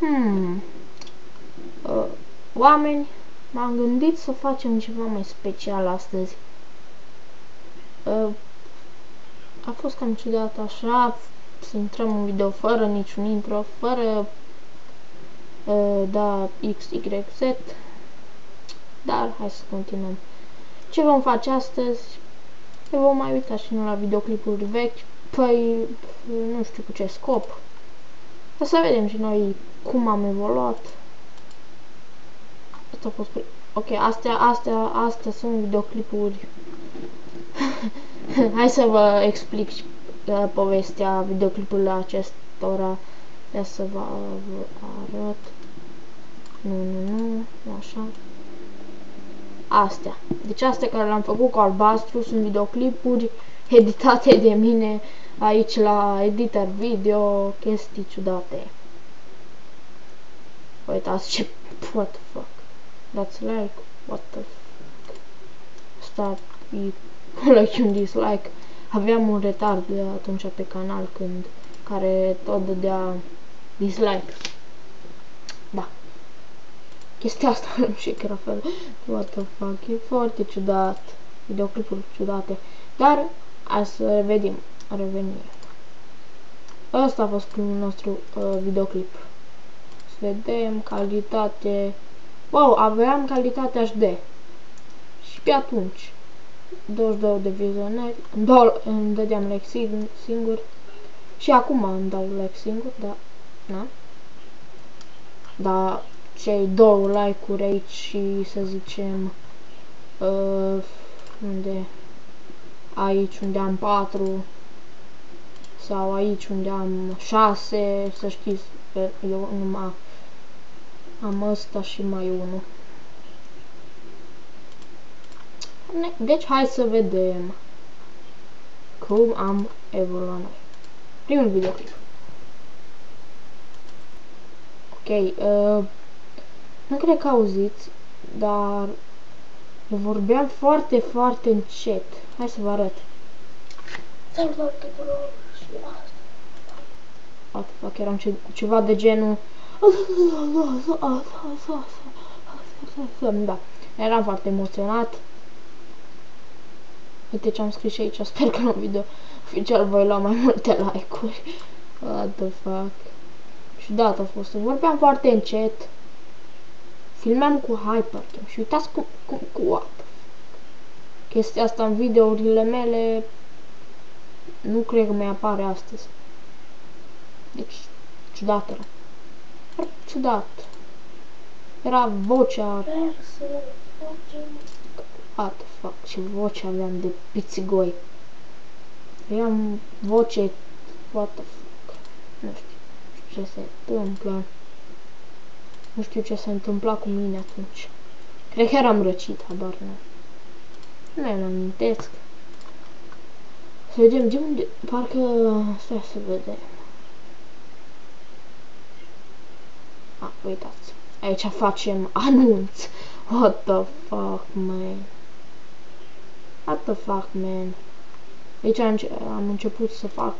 Hmm. Oameni, m-am gândit să facem ceva mai special astăzi. A fost cam ciudat așa, să intrăm în video fără niciun intro, fără da X, Y, Z, dar hai să continuăm. Ce vom face astăzi? Ne vom mai uita și noi la videoclipuri vechi, păi nu știu cu ce scop. O să vedem și noi cum am evoluat. Asta a fost ok, astea sunt videoclipuri. Hai să vă explic povestea videoclipului acestora. Ia să vă arăt. Nu, așa. Astea. Deci astea care le-am făcut cu albastru sunt videoclipuri editate de mine aici la editor video, chestii ciudate. Uitați ce... what the fuck. Dați like, what the fuck. Asta e like un dislike. Aveam un retard de atunci pe canal care tot dădea dislike. Da. Chestia asta nu știu că era fel. What the fuck, e foarte ciudat. Videoclipuri ciudate. Dar hai să revenim. Ăsta a fost primul nostru videoclip. Să vedem calitate. Wow, aveam calitate HD. Și pe atunci 22 de vizionări, îmi dădeam like singur. Și acum îmi dau like singur, da. Na? Da, cei 2 like-uri aici și să zicem unde? Aici unde am 4 sau aici unde am 6, să știți, eu numai am ăsta și mai unul. Deci hai să vedem cum am evoluat noi. Primul videoclip. Ok, nu cred că auziți, dar vorbeam foarte, foarte încet. Hai să vă arăt. What the fuck, eram ceva de genul... Da, eram foarte emoționat. Uite ce am scris și aici, sper că în video oficial voi lua mai multe like-uri. What the fuck. Ciudat a fost, vorbeam foarte încet. Filmeam cu Hypercam și uitați cu what the fuck. Chestia asta în videourile mele nu cred că mai apare astăzi. Deci, ciudat era. Ciudat. Era vocea... What the fuck, ce voce aveam de pițigoi. Aveam voce... What the fuck. Nu știu ce se întâmplă. Nu știu ce se întâmpla cu mine atunci. Cred că eram răcit, habar nu. Nu mai amintesc. Să vedem de unde... Parcă... Stai să vedem. Uitați. Aici facem anunț. What the fuck, man. What the fuck, man. Aici am început să fac...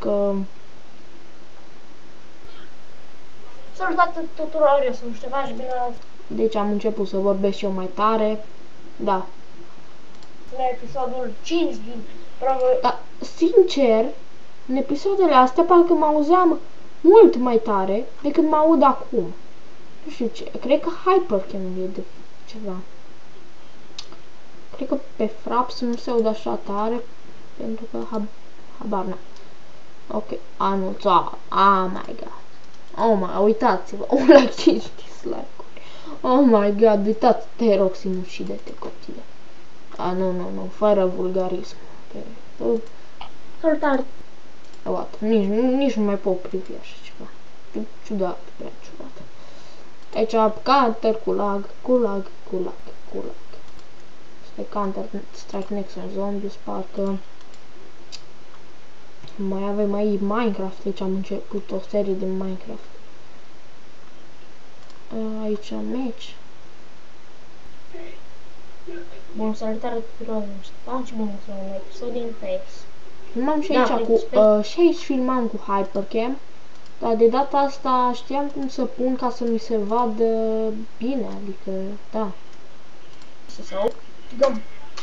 Salutare tuturor, eu sunt Ștefan și bine la... Deci am început să vorbesc și eu mai tare. Da. La episodul 5 din... Da, sincer, în episoadele astea parcă mă auzeam mult mai tare decât mă aud acum. Nu știu ce, cred că Hypercam e de ceva. Cred că pe Fraps nu se aud așa tare, pentru că habar n-am. Ok, anunța, oh my god. Oh my, uitați-vă, un like și dislike-uri. Oh my god, uitați, te rog, sinucide-te, copile. Nu, fără vulgarism. Salutare. What? Nici nu mai pot privi așa ceva. Ciudat, prea ciudat. Aici Counter cu lag. Este Counter Strike Next on Zombies, parcă mai avem aici Minecraft, aici am început o serie de Minecraft. Aici meci. Bun, salutare tuturor, Ștefan și bine la episod din Face. Filmam și aici cu și aici filmam cu Hypercam, Dar de data asta știam cum să pun ca să mi se vadă bine, adică, da. Să aud. Găm.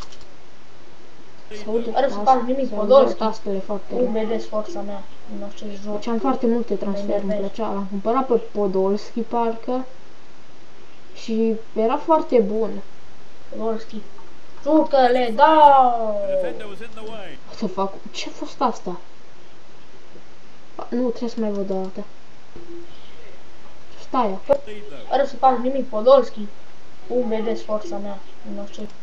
Se aude, Are să fac nimic, se Podolski. aude tastele foarte Cum rău. vedeți forța mea în acest joc? Făceam foarte multe transferuri, îmi plăcea. L-am cumpărat pe Podolski, parcă. Și era foarte bun. Podolski. Jucă-le, da! Să fac... Ce-a fost asta? Nu, trebuie să mai văd o dată. Stai. Are să fac nimic, Podolski. Cum vedeți forța mea în acest joc?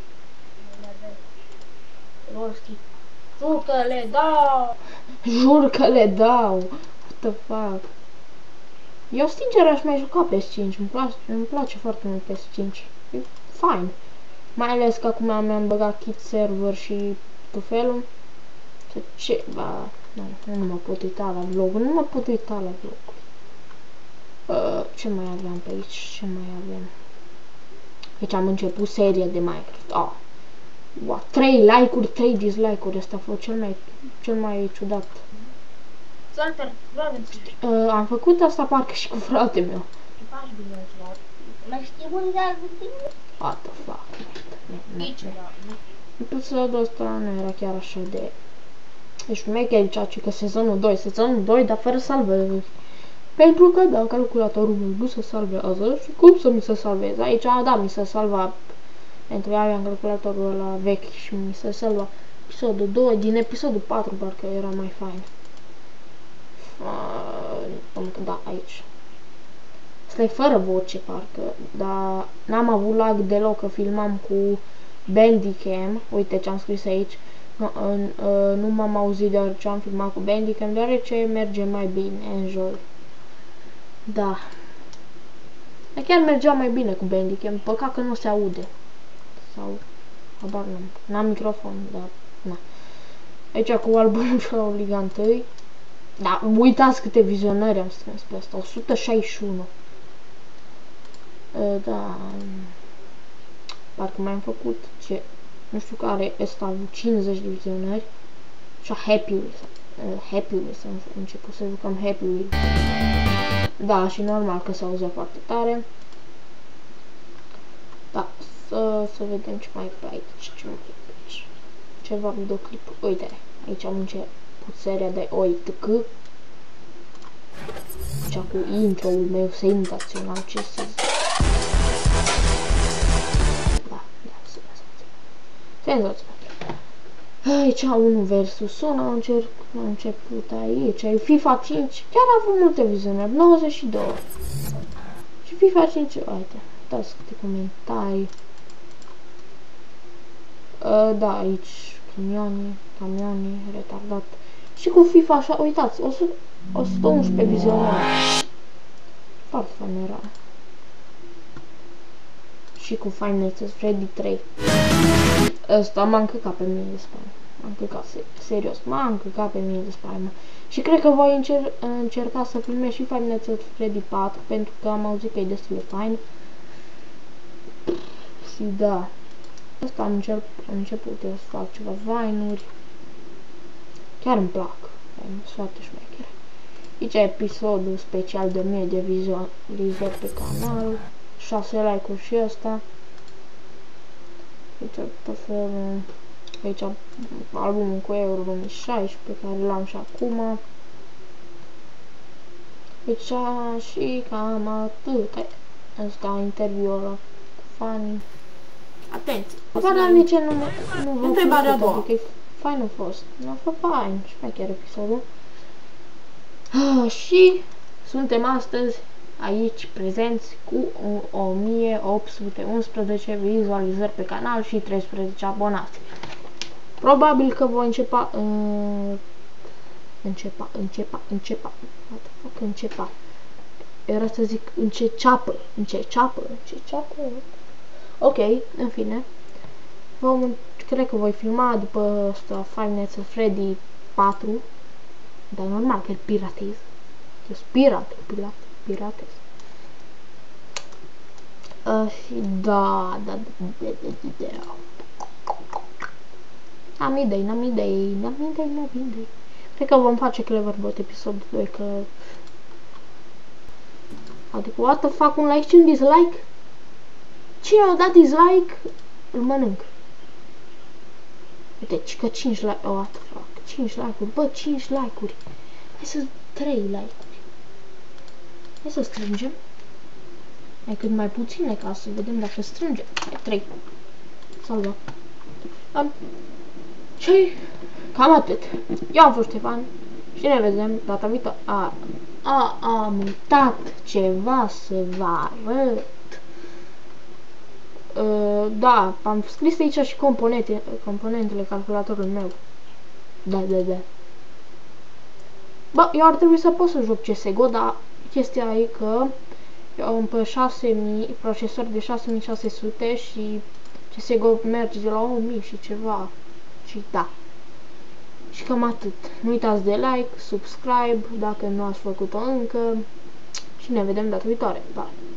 Podolski. Jucă-le, da! Jur că le dau. What the fuck? Eu sincer aș mai juca PS5. Îmi place foarte mult PS5. E fain. Mai ales că acum mi-am băgat kit server și tot felul. Ce? Ba, nu mă pot uita la vloguri. Nu mă pot uita la vloguri. Ce mai aveam pe aici? Ce mai avem? Deci am început seria de Minecraft. Wow, 3 like-uri, 3 dislike-uri. Asta a fost cel mai ciudat. Salter, vreau Am făcut asta parcă și cu fratele meu. faci bine, frate. Mai știi unde de tine? What the fuck? Nici, da. Episodul ăsta nu era chiar așa de... Deci șmecher, ceace, că sezonul 2, dar fără salvări. Pentru că, da, calculatorul meu nu se salvează și cum să mi se salveze? Aici, da, mi se salva. Pentru că aveam calculatorul ăla vechi și mi se salva episodul 2, din episodul 4 parcă era mai fain. Da, aici. Asta e fără voce, parcă, dar n-am avut lag deloc, că filmam cu Bandicam. Uite ce am scris aici. Nu m-am auzit deoarece am filmat cu Bandicam, deoarece merge mai bine, enjoy. Da. Dar chiar mergea mai bine cu Bandicam, păcat că nu se aude. Sau, habar n-am microfon, dar, na. Aici cu albumul și la Obligantăi. Da, uitați câte vizionări am strâns pe asta, 161. Da, parcă mai am făcut ce, nu știu care, ăsta a avut 50 de vizionări. Și Happy Wheels, am început să jucăm Happy Wheels. Da, și normal că se auzea foarte tare. Da, să vedem ce mai e pe aici, ce mai e pe aici. Ceva videoclipuri, uite, aici am început seria de OITK. Cea cu intro-ul meu senzațional, ce să zic. Da, senzațional. Aici 1 versus 1 am început aici. FIFA 5 chiar a avut multe vizionări, 92. Și FIFA 5, uite, dați câte comentarii. Da, aici camioane, retardat. Și cu FIFA așa, uitați, 111 vizionări. Foarte fain era. Și cu Five Nights at Freddy 3. Ăsta m-a încăcat pe mine de spaimă. M-a încăcat, serios, m-a încăcat pe mine de spaimă. Și cred că voi încerca să filmez și Five Nights at Freddy 4, pentru că am auzit că e destul de fain. Și da. Asta am început eu să fac ceva Vine-uri. Chiar îmi plac. Sunt foarte șmechere. Aici e episodul special de 1000 de vizualizări pe canal. 6 like-uri și ăsta. Aici albumul cu Euro 2016 pe care l-am și acum. Deci și cam atât. Asta interviul ăla cu fanii. Atenție! Dar nici nu vă Întrebarea a doua. Adică e fain a fost. Nu a fost fain. Șmecher episodul. Și suntem astăzi aici prezenți cu 1811 vizualizări pe canal și 13 abonați. Probabil că voi începa. Era să zic înceapă. Ok, în fine. Cred că voi filma după asta Five Nights at Freddy 4. Dar normal că îl piratez. Eu piratez. Și da. N-am idei. Cred că vom face Cleverbot episodul 2, că Adică, what the fuck, un like și un dislike? Cine a dat dislike, îl mănânc. Uite, că 5 like, what the fuck, 5 like-uri, bă, 5 like-uri. Hai să 3 like-uri. Hai să strângem. Mai cât mai puține, ca să vedem dacă strângem. Hai, 3. Salva. Bun. Și cam atât. Eu am fost Ștefan și ne vedem data viitoare. Am uitat ceva să vă arăt. Da, am scris aici și componentele calculatorului meu. Da. Bă, eu ar trebui să pot să joc CSGO, dar chestia e că eu am pe 6000, procesor de 6600 și CSGO merge de la 1000 și ceva. Și da. Și cam atât. Nu uitați de like, subscribe dacă nu ați făcut-o încă și ne vedem data viitoare. Pa!